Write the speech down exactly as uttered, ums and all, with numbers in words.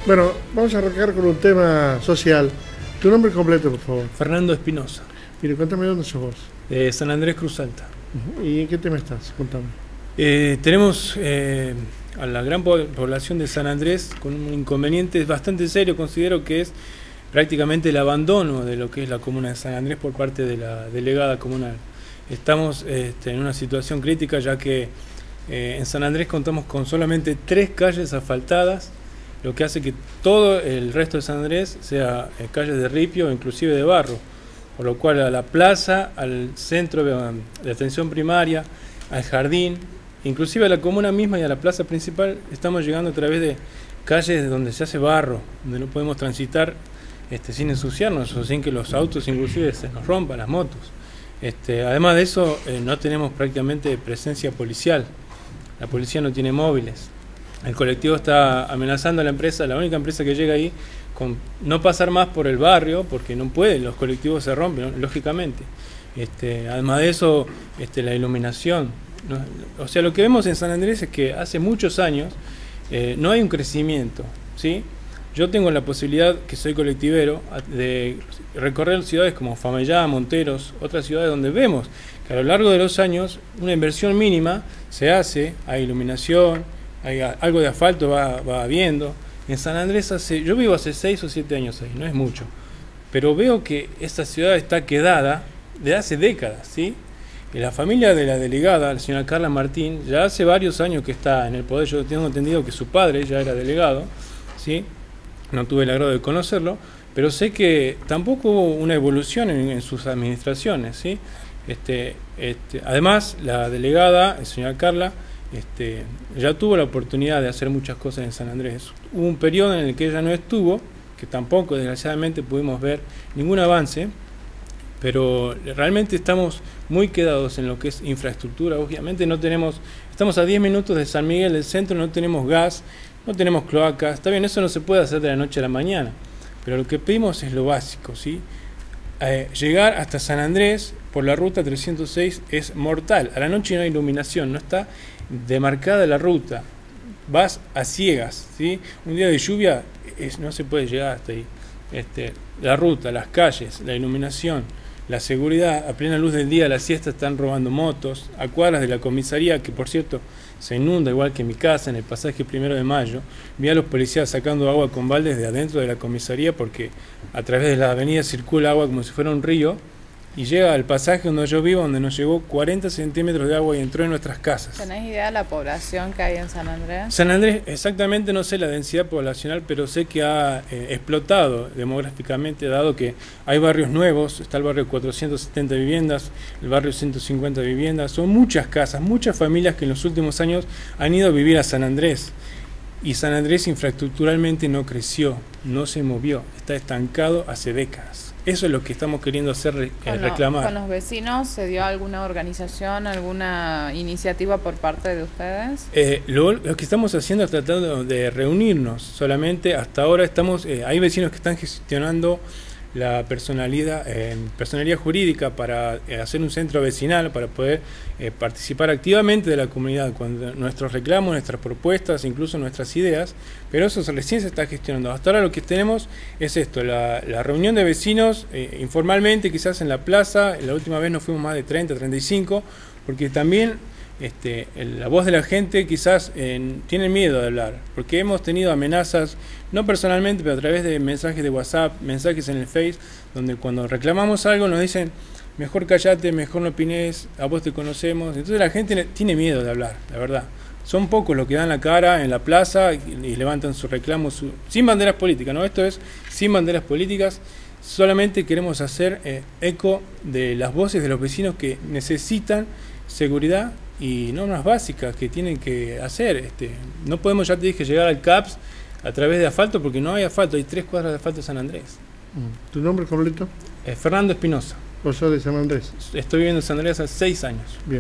Bueno, vamos a arrancar con un tema social. Tu nombre completo, por favor. Fernando Espinosa. Mire, cuéntame dónde sos vos. De San Andrés Cruz Alta. Uh-huh. ¿Y en qué tema estás? Contame. Eh, tenemos eh, a la gran población de San Andrés con un inconveniente bastante serio, considero que es prácticamente el abandono de lo que es la comuna de San Andrés por parte de la delegada comunal. Estamos este, en una situación crítica, ya que eh, en San Andrés contamos con solamente tres calles asfaltadas, lo que hace que todo el resto de San Andrés sea eh, calles de ripio o inclusive de barro, por lo cual a la plaza, al centro de atención primaria, al jardín, inclusive a la comuna misma y a la plaza principal, estamos llegando a través de calles donde se hace barro, donde no podemos transitar este, sin ensuciarnos o sin que los autos inclusive se nos rompan, las motos. Este, además de eso, eh, no tenemos prácticamente presencia policial, la policía no tiene móviles. El colectivo está amenazando a la empresa, la única empresa que llega ahí, con no pasar más por el barrio, porque no puede, los colectivos se rompen, ¿no? Lógicamente. Este, además de eso, este, la iluminación, ¿no? O sea, lo que vemos en San Andrés es que hace muchos años eh, no hay un crecimiento, ¿sí? Yo tengo la posibilidad, que soy colectivero, de recorrer ciudades como Famellá, Monteros, otras ciudades donde vemos que a lo largo de los años una inversión mínima se hace, hay iluminación, hay algo de asfalto va, va habiendo. En San Andrés hace, yo vivo hace seis o siete años ahí, no es mucho, pero veo que esta ciudad está quedada de hace décadas, ¿sí? Y la familia de la delegada, la señora Carla Martín, ya hace varios años que está en el poder. Yo tengo entendido que su padre ya era delegado, ¿sí? No tuve el agrado de conocerlo, pero sé que tampoco hubo una evolución en, en sus administraciones, ¿sí? Este, este, además, la delegada, la señora Carla, Este, ya tuvo la oportunidad de hacer muchas cosas en San Andrés. Hubo un periodo en el que ella no estuvo, que tampoco desgraciadamente pudimos ver ningún avance, pero realmente estamos muy quedados en lo que es infraestructura. Obviamente no tenemos, estamos a diez minutos de San Miguel del Centro, no tenemos gas, no tenemos cloacas. Está bien, eso no se puede hacer de la noche a la mañana, pero lo que pedimos es lo básico, ¿sí? Eh, llegar hasta San Andrés por la ruta trescientos seis es mortal. A la noche no hay iluminación, no está demarcada la ruta, vas a ciegas, ¿sí? Un día de lluvia es, no se puede llegar hasta ahí. Este, la ruta, las calles, la iluminación, la seguridad, a plena luz del día, a la siesta están robando motos, a cuadras de la comisaría, que por cierto se inunda igual que mi casa en el pasaje Primero de Mayo. Vi a los policías sacando agua con baldes de adentro de la comisaría porque a través de la avenida circula agua como si fuera un río y llega al pasaje donde yo vivo, donde nos llegó cuarenta centímetros de agua y entró en nuestras casas. ¿Tenés idea de la población que hay en San Andrés? San Andrés, exactamente no sé la densidad poblacional, pero sé que ha eh, explotado demográficamente, dado que hay barrios nuevos, está el barrio cuatrocientas setenta viviendas, el barrio ciento cincuenta viviendas, son muchas casas, muchas familias que en los últimos años han ido a vivir a San Andrés. Y San Andrés infraestructuralmente no creció, no se movió, está estancado hace décadas. Eso es lo que estamos queriendo hacer, eh, ¿Con reclamar. Lo, ¿Con los vecinos se dio alguna organización, alguna iniciativa por parte de ustedes? Eh, lo, lo que estamos haciendo es tratando de reunirnos. Solamente hasta ahora estamos, eh, hay vecinos que están gestionando la personalidad, eh, personalidad jurídica para eh, hacer un centro vecinal, para poder eh, participar activamente de la comunidad con nuestros reclamos, nuestras propuestas, incluso nuestras ideas, pero eso recién se está gestionando. Hasta ahora lo que tenemos es esto, la, la reunión de vecinos eh, informalmente, quizás en la plaza. La última vez nos fuimos más de treinta, treinta y cinco, porque también Este, la voz de la gente quizás eh, tiene miedo de hablar, porque hemos tenido amenazas, no personalmente, pero a través de mensajes de WhatsApp, mensajes en el Face, donde cuando reclamamos algo nos dicen, mejor callate, mejor no opines, a vos te conocemos. Entonces la gente tiene miedo de hablar, la verdad. Son pocos los que dan la cara en la plaza y, y levantan sus reclamos su, sin banderas políticas, ¿no? Esto es sin banderas políticas. Solamente queremos hacer eh, eco de las voces de los vecinos que necesitan seguridad y normas básicas que tienen que hacer. Este, no podemos, ya te dije, llegar al C A P S a través de asfalto porque no hay asfalto, hay tres cuadras de asfalto en San Andrés. ¿Tu nombre completo? Eh, Fernando Espinosa. ¿Vos sos de San Andrés? Estoy viviendo en San Andrés hace seis años. Bien.